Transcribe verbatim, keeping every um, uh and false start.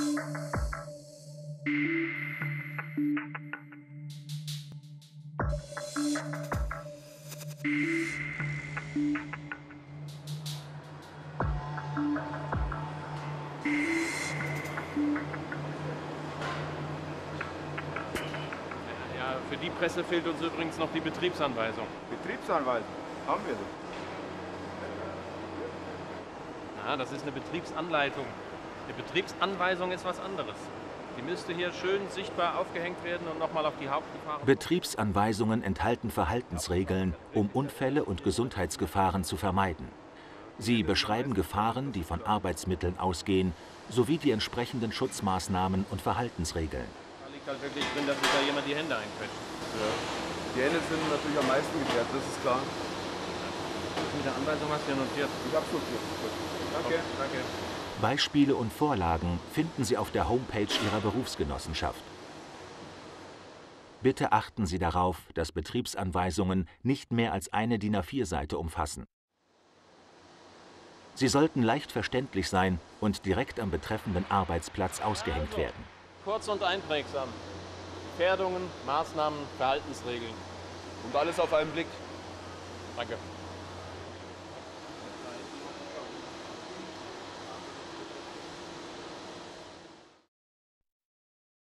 Ja, für die Presse fehlt uns übrigens noch die Betriebsanweisung. Betriebsanweisung? Haben wir doch. Na, das ist eine Betriebsanleitung. Eine Betriebsanweisung ist was anderes. Die müsste hier schön sichtbar aufgehängt werden und nochmal auf die Hauptgefahren... Betriebsanweisungen enthalten Verhaltensregeln, um Unfälle und Gesundheitsgefahren zu vermeiden. Sie beschreiben Gefahren, die von Arbeitsmitteln ausgehen, sowie die entsprechenden Schutzmaßnahmen und Verhaltensregeln. Da liegt halt wirklich drin, dass sich da jemand die Hände einquetscht. Ja. Die Hände sind natürlich am meisten gefährdet, das ist klar. Mit der Anweisung hast du ja notiert. Ich hab's notiert. Gut. Danke. Danke. Beispiele und Vorlagen finden Sie auf der Homepage Ihrer Berufsgenossenschaft. Bitte achten Sie darauf, dass Betriebsanweisungen nicht mehr als eine DIN A vier Seite umfassen. Sie sollten leicht verständlich sein und direkt am betreffenden Arbeitsplatz ausgehängt Also, werden. kurz und einprägsam. Gefährdungen, Maßnahmen, Verhaltensregeln. Und alles auf einen Blick. Danke.